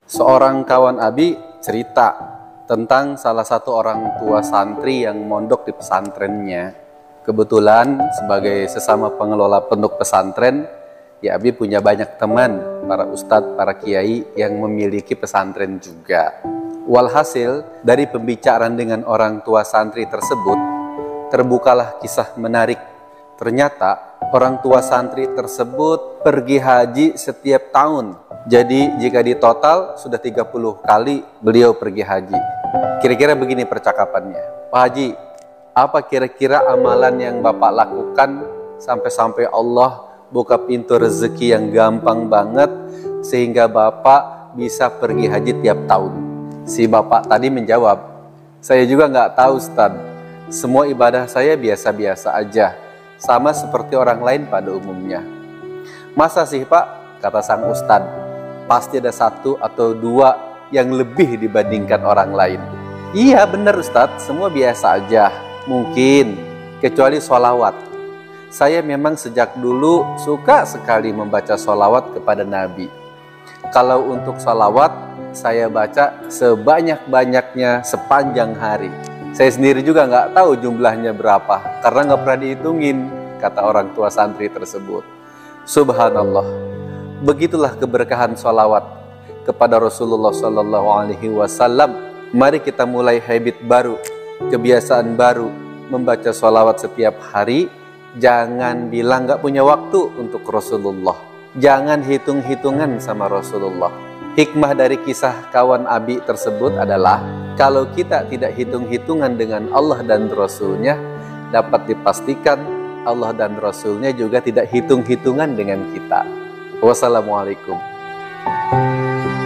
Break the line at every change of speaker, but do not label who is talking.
Seorang kawan Abi cerita tentang salah satu orang tua santri yang mondok di pesantrennya. Kebetulan sebagai sesama pengelola pondok pesantren, ya Abi punya banyak teman, para ustadz, para kiai yang memiliki pesantren juga. Walhasil, dari pembicaraan dengan orang tua santri tersebut, terbukalah kisah menarik. Ternyata orang tua santri tersebut pergi haji setiap tahun. Jadi jika ditotal sudah 30 kali beliau pergi haji. Kira-kira begini percakapannya. Pak Haji, apa kira-kira amalan yang Bapak lakukan sampai-sampai Allah buka pintu rezeki yang gampang banget sehingga Bapak bisa pergi haji tiap tahun? Si Bapak tadi menjawab, saya juga nggak tahu Ustaz. Semua ibadah saya biasa-biasa aja, sama seperti orang lain pada umumnya. Masa sih Pak? Kata sang Ustadz. Pasti ada satu atau dua yang lebih dibandingkan orang lain. Iya benar Ustadz, semua biasa aja. Mungkin, kecuali sholawat. Saya memang sejak dulu suka sekali membaca sholawat kepada Nabi. Kalau untuk sholawat, saya baca sebanyak-banyaknya sepanjang hari. Saya sendiri juga nggak tahu jumlahnya berapa, karena nggak pernah dihitungin, kata orang tua santri tersebut. Subhanallah. Begitulah keberkahan sholawat kepada Rasulullah SAW. Mari kita mulai habit baru, kebiasaan baru, membaca sholawat setiap hari. Jangan bilang gak punya waktu untuk Rasulullah. Jangan hitung-hitungan sama Rasulullah. Hikmah dari kisah kawan Abi tersebut adalah, kalau kita tidak hitung-hitungan dengan Allah dan Rasulnya, dapat dipastikan Allah dan Rasulnya juga tidak hitung-hitungan dengan kita. Wassalamualaikum.